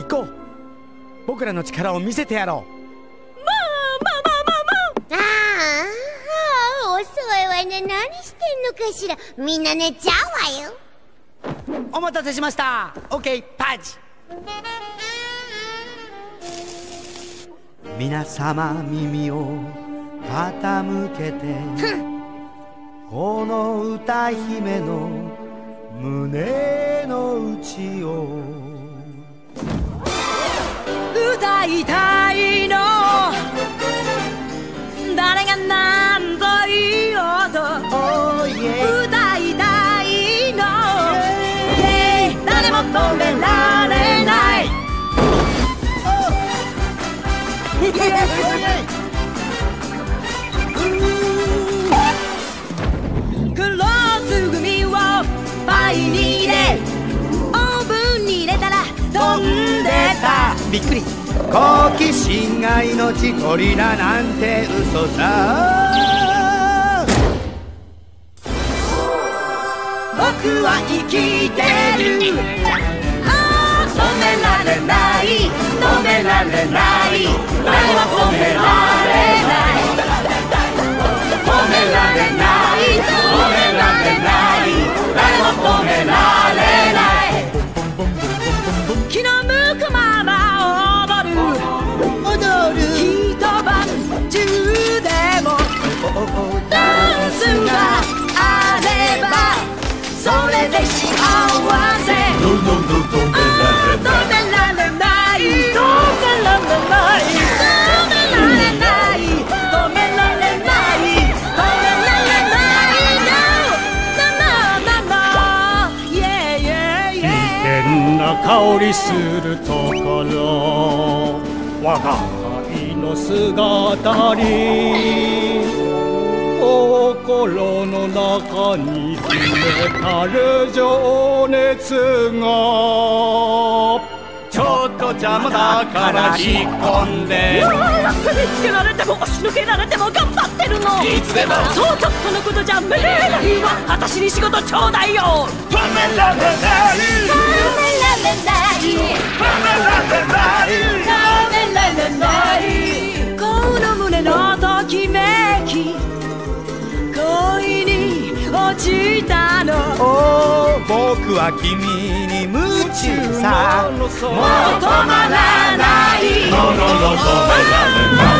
行こう。僕らの力を見せてやろう。 ああ、遅いわね。何してんのかしら。みんな寝ちゃうわよ。 お待たせしました。オッケー、パンチ。皆様耳を傾けてこの歌姫の胸の内を歌いたいの、誰が何と言おうと、 oh, yeah. 歌いたいの、yeah. 誰も止められない、黒ずぐみをパイに入れ、オーブンに入れたら飛んでた。 びっくり。好奇心が命取りだなんて嘘さ。 僕は生きてる、ああ止められない、止められない、誰も止められない、止められない、止められない、誰も止められない、気の向くまま踊る、踊る、一晩中でもダンスがあればそれで幸せ。止められない、止められない、止められない、止められない、止められない、なななな、yeah yeah yeah。 危険な香りするところ、我が輩の姿に心の中に秘めたる情熱が、ちょっと邪魔だから引っ込んで、 踏みつけられても押し抜けられても頑張ってるの、 いつでもそうちょっとのことじゃ無理ないわ、私に仕事ちょうだいよ。 止められない、 止められない、 止められない、 止められない、この胸のときめき、恋に落ちたの、 僕は君に夢中さ。 もう止まらない、 止められない。